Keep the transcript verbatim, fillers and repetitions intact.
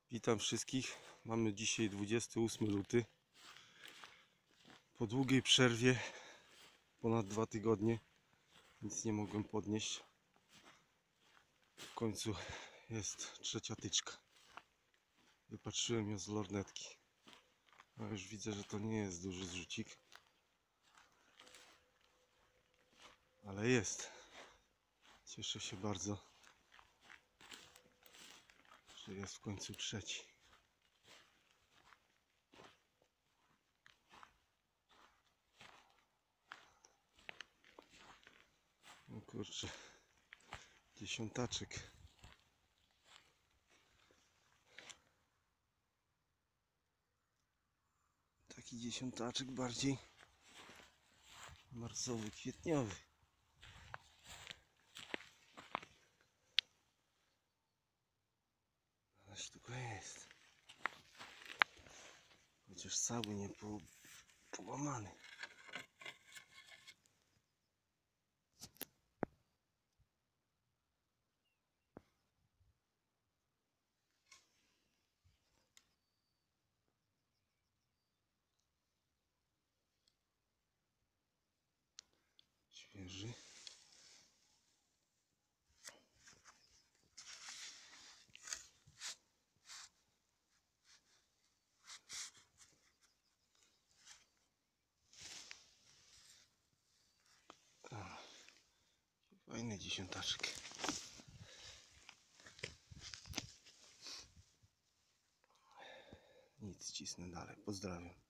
Witam wszystkich. Mamy dzisiaj dwudziesty ósmy luty. Po długiej przerwie, ponad dwa tygodnie, nic nie mogłem podnieść. W końcu jest trzecia tyczka. Wypatrzyłem ją z lornetki. A już widzę, że to nie jest duży zrzucik. Ale jest. Cieszę się bardzo, że jest w końcu trzeci. No kurczę, dziesiątaczek. Taki dziesiątaczek bardziej marcowy, kwietniowy. Ależ tylko jest. Chociaż cały nie po, połamany. Świeży. Fajny dziesiątaczek. Nic, cisnę dalej. Pozdrawiam.